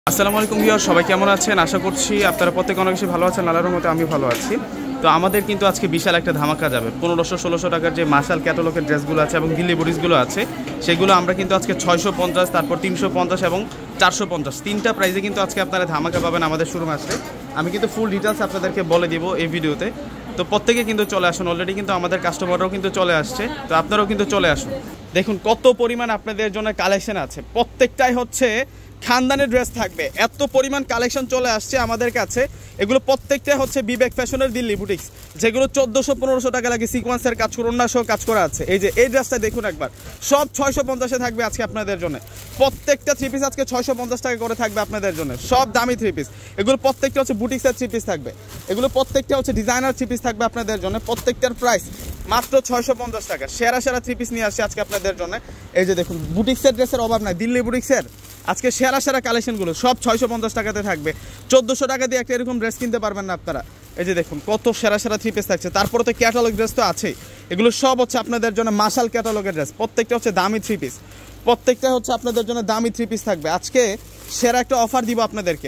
আসসালামু আলাইকুম ভিউয়ার, সবাই কেমন আছেন? আশা করছি আপনারা প্রত্যেকে অনেক বেশি ভালো আছেন। আল্লাহর রহমতে আমি ভালো আছি। তো আমাদের কিন্তু আজকে বিশাল একটা ধামাকা যাবে। 1500-1600 টাকার যে মার্শাল ক্যাটালগের ড্রেসগুলো আছে এবং দিল্লি বুটিসগুলো আছে, সেগুলো আমরা কিন্তু আজকে 650, তারপর 350 এবং 450 তিনটা প্রাইসে কিন্তু আজকে আপনারা ধামাকা পাবেন আমাদের শোরুমে আসলে। আমি কিন্তু ফুল ডিটেলস আপনাদেরকে বলে দিব এই ভিডিওতে। তো প্রত্যেকে কিন্তু চলে আসুন, অলরেডি কিন্তু আমাদের কাস্টমাররাও কিন্তু চলে আসছে, তো আপনারাও কিন্তু চলে আসুন। দেখুন কত পরিমাণ আপনাদের জন্য কালেকশন আছে, প্রত্যেকটাই হচ্ছে খানদানের ড্রেস থাকবে। এত পরিমাণ কালেকশন চলে আসছে আমাদের কাছে। এগুলো প্রত্যেকটা হচ্ছে বিবেক ফ্যাশনের দিল্লি বুটিক্স, যেগুলো 1400-1500 টাকা লাগে সিকোয়েন্সের কাজ করে, অন্য সহ কাজ করা আছে। এই যে এই ড্রেসটা দেখুন একবার, সব 650-এ থাকবে আজকে আপনাদের জন্য। প্রত্যেকটা থ্রি পিস আজকে 650 টাকা করে থাকবে আপনাদের জন্য, সব দামি থ্রি পিস। এগুলো প্রত্যেকটা হচ্ছে বুটিক্সের থ্রি পিস থাকবে, এগুলো প্রত্যেকটা হচ্ছে ডিজাইনার থ্রি পিস থাকবে আপনাদের জন্য। প্রত্যেকটার প্রাইস মাত্র 650 টাকা। সেরা সেরা থ্রি পিস নিয়ে আসছে আজকে আপনাদের জন্য। এই যে দেখুন, বুটিক্সের ড্রেসের অভাব নাই, দিল্লি বুটিক্সের আজকে সেরা সেরা কালেকশনগুলো সব 650 টাকাতে থাকবে। 1400 টাকা দিয়ে একটা এরকম ড্রেস কিনতে পারবেন না আপনারা। এই যে দেখুন কত সেরা সেরা থ্রি পিস থাকছে। তারপরে তো ক্যাটালগ ড্রেস তো আছেই, এগুলো সব হচ্ছে আপনাদের জন্য মার্শাল ক্যাটালগের ড্রেস। প্রত্যেকটা হচ্ছে দামি থ্রি পিস, প্রত্যেকটা হচ্ছে আপনাদের জন্য দামি থ্রি পিস থাকবে। আজকে সেরা একটা অফার দিব আপনাদেরকে,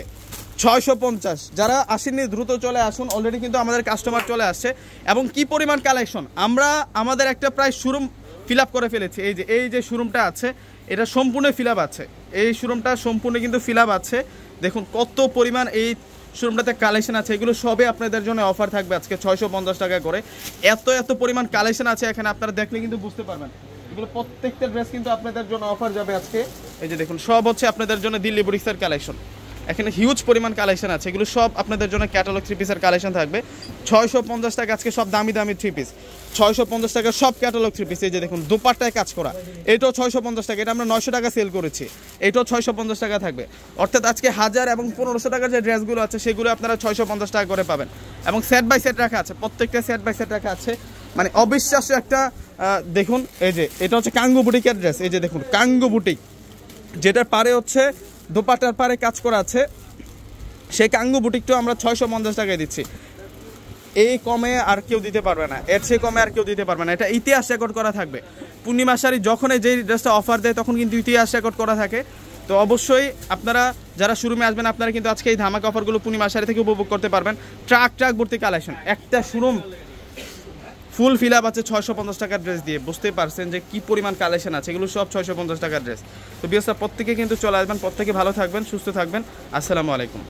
650। যারা আসেননি দ্রুত চলে আসুন, অলরেডি কিন্তু আমাদের কাস্টমার চলে আসছে। এবং কি পরিমাণ কালেকশন, আমরা আমাদের একটা প্রায় শোরুম ফিল আপ করে ফেলেছি। এই যে শোরুমটা আছে, এটা সম্পূর্ণ ফিল আপ আছে। এই শোরুমটা সম্পূর্ণ কিন্তু ফিল আপ আছে। দেখুন কত পরিমাণ এই শোরুমটাতে কালেকশন আছে। এগুলো সবে আপনাদের জন্য অফার থাকবে আজকে 650 টাকা করে। এত পরিমাণ কালেকশন আছে এখানে, আপনারা দেখলে কিন্তু বুঝতে পারবেন। এগুলো প্রত্যেকটা ড্রেস কিন্তু আপনাদের জন্য অফার যাবে আজকে। এই যে দেখুন, সব হচ্ছে আপনাদের জন্য দিল্লি বুটিক্সের কালেকশন। এখানে হিউজ পরিমাণ কালেকশন আছে, এগুলো সব আপনাদের জন্য ক্যাটালগ থ্রি পিসের কালেকশন থাকবে। 650 টাকা আজকে সব দামি দামি থ্রি পিস, 650 টাকা সব ক্যাটালগ থ্রি পিস। এই যে দেখুন দুপাট্টায় কাজ করা, এটাও 650 টাকা। এটা আমরা 900 টাকা সেল করেছি, এটাও 650 টাকা থাকবে। অর্থাৎ আজকে 1000 এবং 1500 টাকার যে ড্রেসগুলো আছে সেগুলো আপনারা 650 টাকা করে পাবেন। এবং সেট বাই সেট রাখা আছে, প্রত্যেকটা সেট বাই সেট রাখা আছে। মানে অবিশ্বাস্য একটা দেখুন, এই যে এটা হচ্ছে কাঙ্গু বুটিকের ড্রেস। এই যে দেখুন কাঙ্গু বুটিক, যেটার পারে হচ্ছে দোপাটার পারে কাজ করা আছে, সেই কাঙ্গু বুটিকটাও আমরা 650 টাকায় দিচ্ছি। এই কমে আর কেউ দিতে পারবে না, এর চেয়ে কমে আর কেউ দিতে পারবে না। এটা ইতিহাস রেকর্ড করা থাকবে। পূর্ণিমা শাড়ি যখন যেই ড্রেসটা অফার দেয় তখন কিন্তু ইতিহাস রেকর্ড করা থাকে। তো অবশ্যই আপনারা যারা শোরুমে আসবেন, আপনারা কিন্তু আজকে এই ধামাকা অফারগুলো পূর্ণিমা শাড়ি থেকে উপভোগ করতে পারবেন। ট্রাক ভর্তি কালেকশন, একটা শোরুম ফুল ফিল আপ আছে 650 টাকার ড্রেস দিয়ে। বুঝতে পারছেন যে কি পরিমাণ কালেকশন আছে, এগুলো সব 650 টাকার ড্রেস। তো বিয়সা প্রত্যেকে কিন্তু চলে আসবেন, প্রত্যেকে ভালো থাকবেন, সুস্থ থাকবেন। আসসালামু আলাইকুম।